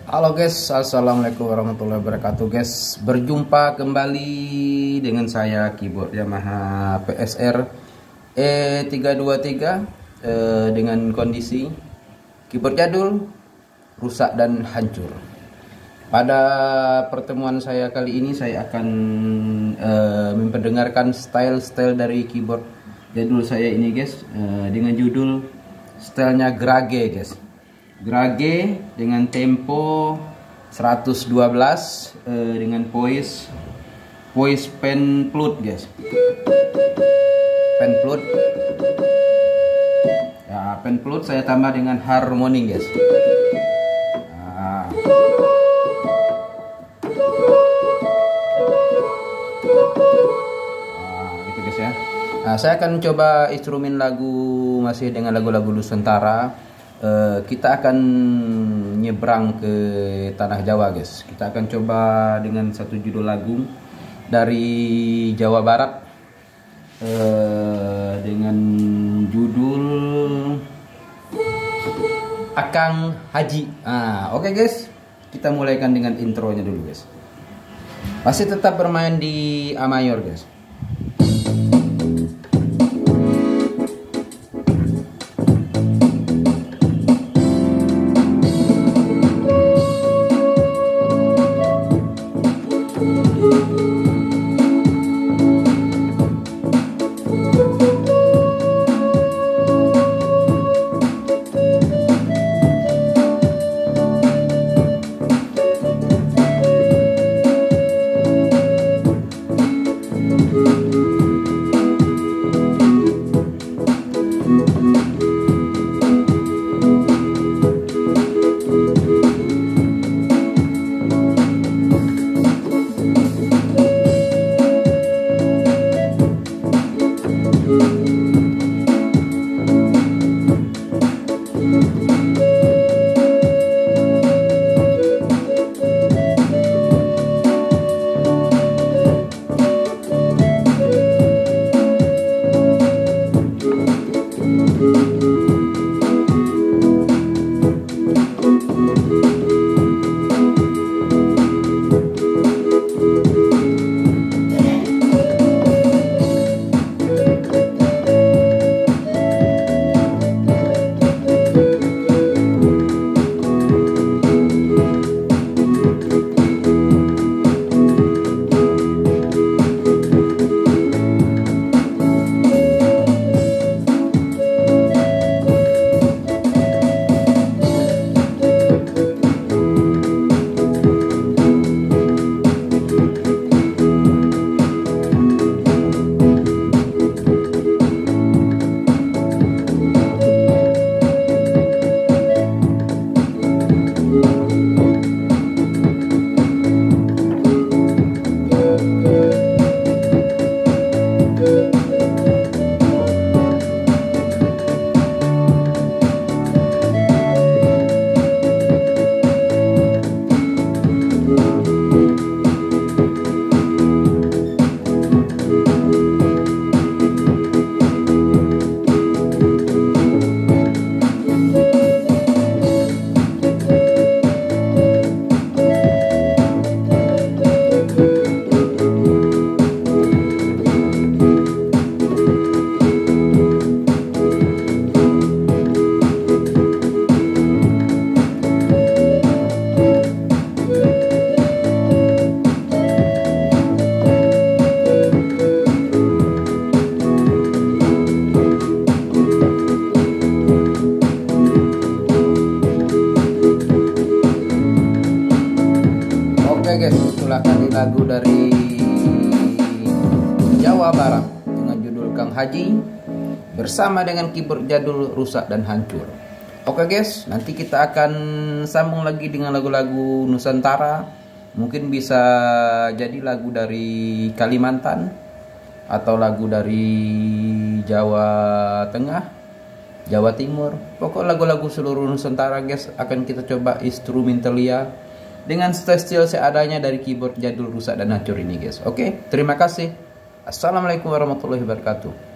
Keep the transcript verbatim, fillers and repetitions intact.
Halo guys, assalamualaikum warahmatullahi wabarakatuh guys. Berjumpa kembali dengan saya keyboard Yamaha P S R E tiga dua tiga eh, dengan kondisi keyboard jadul, rusak dan hancur. Pada pertemuan saya kali ini saya akan eh, memperdengarkan style-style dari keyboard jadul saya ini guys, eh, dengan judul stylenya Grage guys. Grage dengan tempo seratus dua belas eh, dengan poise poise pen flute guys. Pen flute. Ya, pen flute saya tambah dengan harmoni guys. Nah. Nah, gitu guys ya. Nah, saya akan coba instrumen lagu masih dengan lagu-lagu Nusantara. Uh, kita akan nyebrang ke tanah Jawa guys. Kita akan coba dengan satu judul lagu dari Jawa Barat uh, dengan judul Akang Haji. Ah, oke okay guys, kita mulaikan dengan intronya dulu guys. Masih tetap bermain di A mayor guys. Itulah tadi lagu dari Jawa Barat dengan judul Kang Haji bersama dengan keyboard jadul rusak dan hancur. Oke guys, nanti kita akan sambung lagi dengan lagu-lagu Nusantara. Mungkin bisa jadi lagu dari Kalimantan atau lagu dari Jawa Tengah, Jawa Timur. Pokok lagu-lagu seluruh Nusantara guys akan kita coba instrumentalia dengan style seadanya dari keyboard jadul rusak dan hancur ini guys. Oke, terima kasih. Assalamualaikum warahmatullahi wabarakatuh.